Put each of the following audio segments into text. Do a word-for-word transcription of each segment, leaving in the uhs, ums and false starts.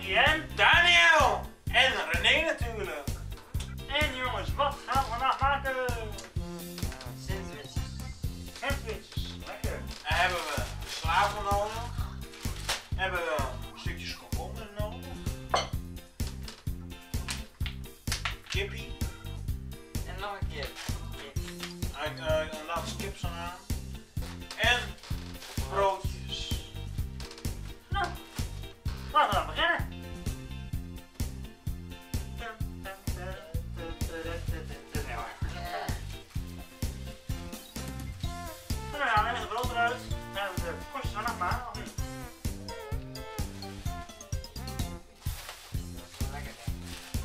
Mikey en Daniel! En René natuurlijk. En jongens, wat gaan we vandaag maken? Sandwiches. Sandwiches, lekker. En hebben we slaven nodig. Hebben we stukjes komkommer nodig. Kippie. En nog een keer. Uit uh, een laatste kipsalaam. En broodjes. Nou, laten we dan beginnen. Nou ja, dan hebben we het brood eruit. Dan hebben we de korstjes vanaf maken, of niet? Dat is wel lekker, denk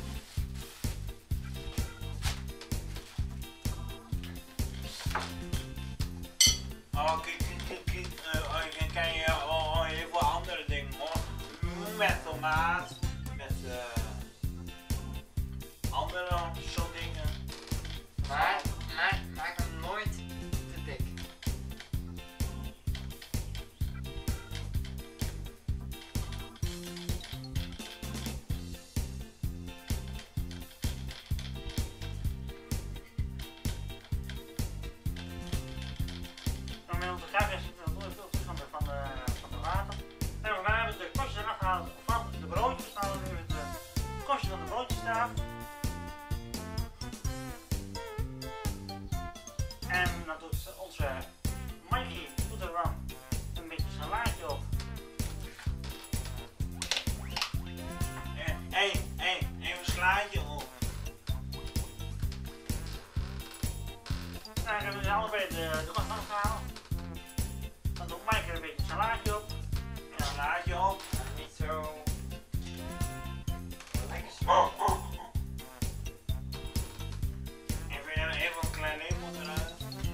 ik. Oh, kijk, kijk, kijk. Uh, dan kan je oh, oh, heel veel andere dingen hoor. Met tomaat. Met uh, andere soort dingen. Maar maak, maak hem nooit te dik. Dan met onze kruid is het veel terug van de, van de, van de water. En we hebben de korstjes eraf gehaald van de broodjes. Dan halen we even de korstjes van de broodjes eraf. En dan doet onze Mikey doet er dan een beetje salaatje op. En één, één, even slaatje op. En dan hebben we allebei de, de korst van gehaald. Dan doet Mikey er een beetje salaatje op. Een slaatje op. Niet zo lekker Oh, smaak. oh. Even, even een klein lepel eruit.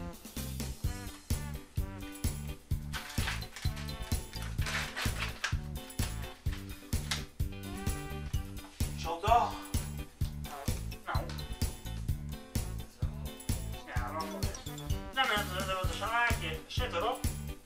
Zo toch? Nou, ja, dan dan hebben we de salaatje zit erop.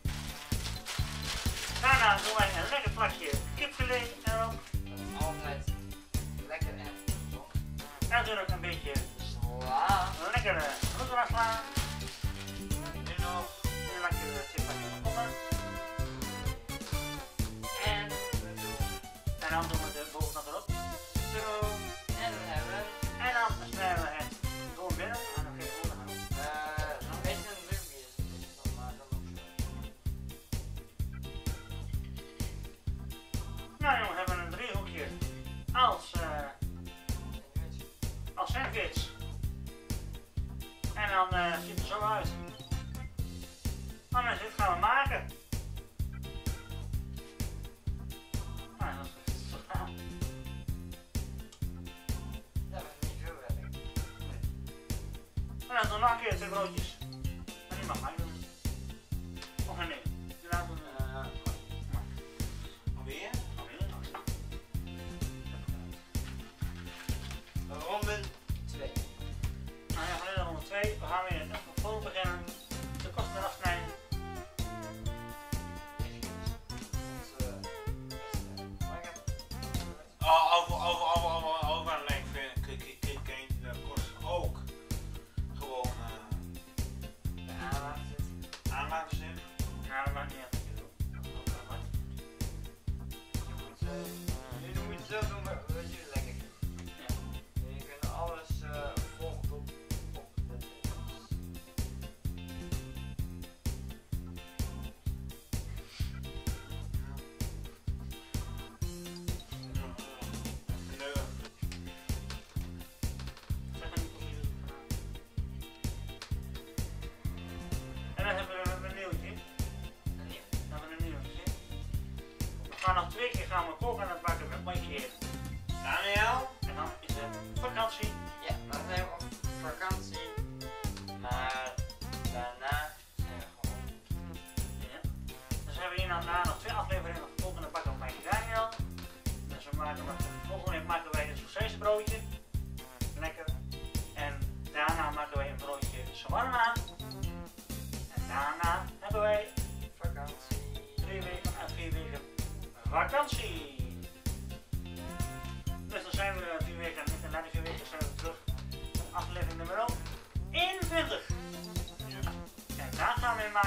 Daarna doen wij een lekker plakje kipfilet erop. Dat is altijd lekker en gezond. En natuurlijk een beetje Sla. lekkere rugula sla. Nu nog. Een lekkere chipakje komkommer. En we doen En dan doen we de bovenkant erop. zo. En dan hebben we En dan snijden we het door binnen. En dan geven we het aan. uh, nog een beetje een lumpje. Maar dan ook zo. Nou jongens, hebben we een driehoekje als, uh, als sandwich. En dan uh, ziet het er zo uit. Nou mensen, dit gaan we maken. Nou, dat is zo gaan. Dat is niet veel werk. En dan doen we nog een keer twee broodjes. En die mag mij doen. Of nee, die laten we Uh, Alweer? alweer. ronde twee. Nou ja, van ronde twee. We gaan weer even voor beginnen. De kosten eraf snijden. Oh, over, over, over, over, over een lengte vind ik, ik, ik, ik, dat kost ook gewoon uh, De aanlaat zit. aan laten zitten. Nou, dat maakt niet uit. Je moet, uh, jullie moeten zo doen wat jullie lekker vinden. Ja. Jullie kunnen alles uh, volgen op, op de tips. Nee. Zeg maar niet precies. En dan hebben we een nieuwtje. En nieuw. Dan hebben we een nieuwtje. We gaan nog twee keer gaan we koken en dat maken we met Mikey even. Daniel? En dan is het vakantie. Ja, dan zijn we op vakantie. Maar daarna zijn we gewoon. Ja. Dus hebben we hier nou na nog twee afleveringen van koken en dan bakken we Mikey Daniel. Dus we maken we, volgende week maken wij een sausijzenbroodje. Lekker. En daarna maken wij een broodje shawarma. En daarna hebben wij Vakantie. drie weken en vier weken vakantie.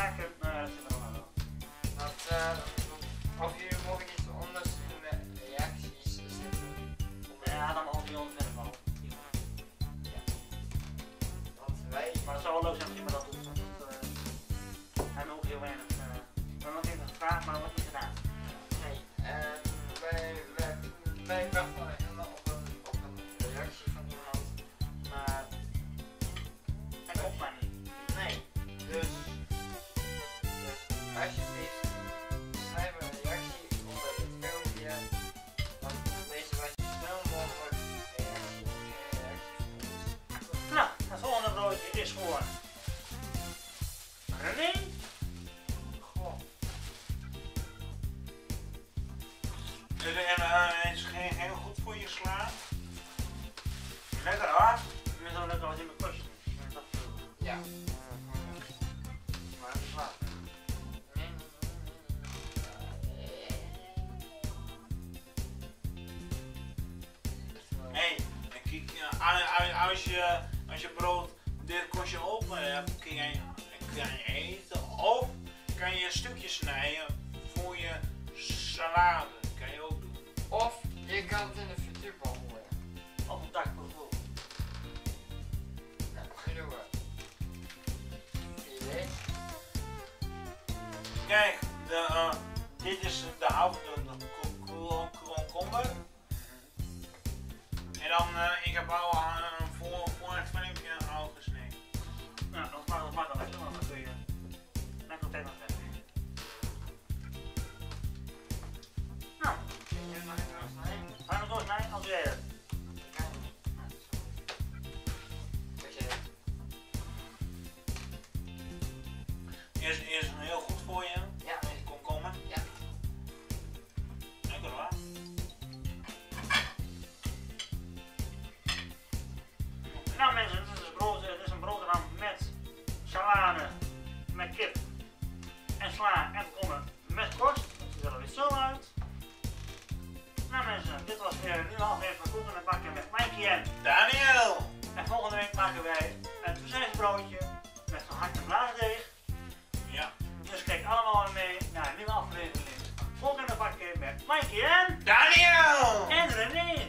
maken, nou ja, dat zit er nog wel. Dat, uh, of jullie mogen iets anders in de reacties zetten. Ja, dan mogen jullie ons verder wel. Ja. Want wij... Maar het zou wel leuk zijn als iemand dat doet. Want uh, hij heeft ook heel weinig. Uh, we hebben nog even gevraagd, maar dat wordt niet gedaan. Nee, uh, wij, wij, wij wachten helemaal op een, op een reactie van iemand. Maar... Hij komt maar niet. Nee, dus... Dus alsjeblieft, schrijf een reactie onder dit filmpje. Dan lezen wij zo snel mogelijk reactie, reactie van ons. Nou, het volgende broodje is voor René. Goh. En uh, het is geen, heel goed voor je sla. Lekker hard. Ik ben zo lekker wat in mijn kostje. Dat Ja. maar dat is waar. Hé, hey, kijk, uh, als, je, als je brood dit kostje open hebt, kun je, kan je eten of kan je stukjes snijden voor je salade. Kan je ook doen. Of je kan het in de frituurbal gooien. Op een dak bijvoorbeeld. Nou, dat doen we. Idee? Kijk, de, uh, dit is de hout, de, de komkommer. En dan, uh, ik heb al uh, voor, voor het filmpje al gesneden. Nou, dat mag, dat mag wel lekker, want dan kun je net op tijd nog verder. Nou, Kun je nog even snijden? ga je nog doorsnijden als jij het. Ik kan niet. Weet je het? Is, is heel goed voor je, Ja. die komkommer. Ja. Lekker hoor. Nou mensen, dit is, brood, dit is een boterham met salade, met kip en sla en komkommer met korst. Dat ziet er weer zo uit. Nou mensen, dit was weer een nieuwe aflevering van Koeken en Bakken met Mikey en Daniel! En volgende week maken wij een broodje met gehakte bladerdeeg. Ja. Dus kijk allemaal mee naar een nieuwe aflevering van Koeken en Bakken met Mikey en Daniel! en René.